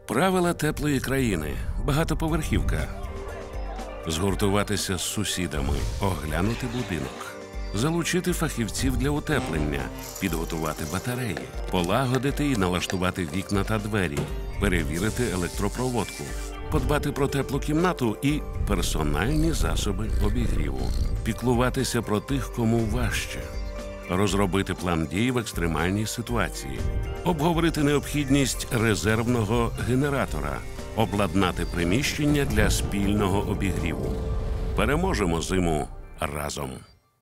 Правила теплої країни. Багатоповерхівка. Згуртуватися з сусідами, оглянути будинок. Залучити фахівців для утеплення, підготувати батареї, полагодити і налаштувати вікна та двері, перевірити електропроводку, подбати про теплу кімнату і персональні засоби обігріву, піклуватися про тих, кому важче, розробити план дій в екстремальній ситуації, обговорити необхідність резервного генератора, обладнати приміщення для спільного обігріву. Переможемо зиму разом!